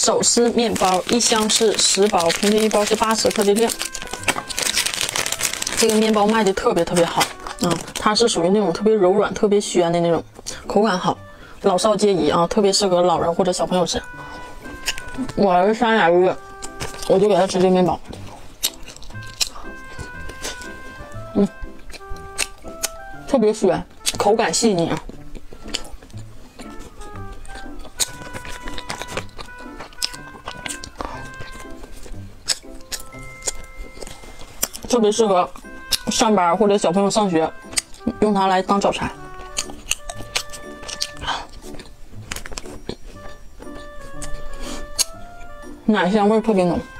手撕面包，一箱是10包，平均一包是80克的量。这个面包卖的特别好，它是属于那种特别柔软、特别暄的那种，口感好，老少皆宜啊，特别适合老人或者小朋友吃。我儿子3俩月，我就给他吃这个面包，特别暄，口感细腻啊。特别适合上班或者小朋友上学，用它来当早餐。奶香味特别浓。